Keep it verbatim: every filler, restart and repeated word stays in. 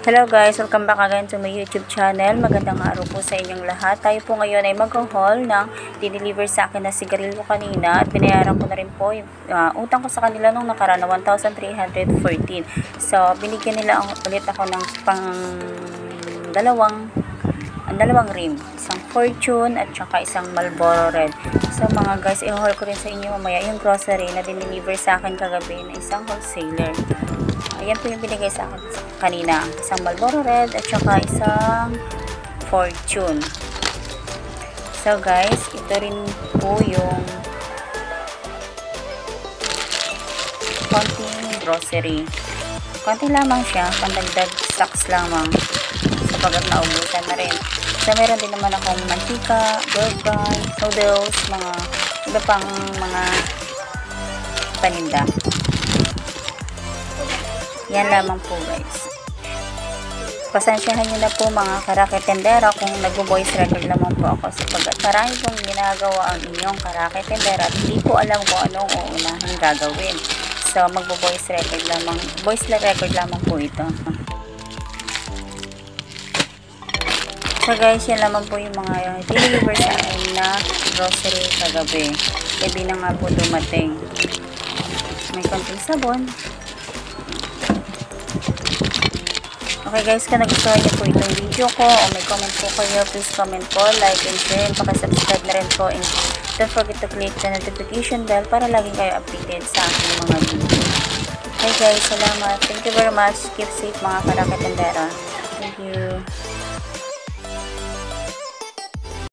Hello guys, welcome back again to my YouTube channel. Magandang araw po sa inyong lahat. Tayo po ngayon ay mag-haul ng dineliver sa akin na sigarilyo kanina at binayaran ko na rin po yung uh, utang ko sa kanila nung nakaraan na one thousand three hundred fourteen. So, binigyan nila ulit ako ng pang dalawang ang dalawang rim, isang Fortune at saka isang Marlboro Red. So mga guys, i-haul ko rin sa inyo mamaya yung grocery na dineliver sa akin kagabi na isang wholesaler. Ayan po yung binigay sa akin kanina. Isang Marlboro Red at saka isang Fortune. So guys, ito rin po yung konting grocery. Konti lamang siya, pandagdag stocks lamang sapagat naubusan na rin. So meron din naman akong mantika, burger, noodles, mga iba pang mga paninda. Yan lamang po guys. Pasensyahan nyo na po mga karaketendera kung nag-voice record lamang po ako sapagkat marami pong ginagawa ang inyong karaketendera at hindi po alam kung anong uunahin gagawin. So mag-voice record lamang, voice record lamang po ito. So guys, yan lamang po yung mga deliver sa akin na grocery kagabi. Gabi na nga po dumating. May konting sabon. Okay guys, kung nagustuhan niyo po itong video ko o may comment po kayo, please comment po, like and share, and pakisubscribe na rin po, and don't forget to click the notification bell para lagi kayo updated sa aking mga video. Okay guys, salamat. Thank you very much. Keep safe mga karaketendera. Thank you.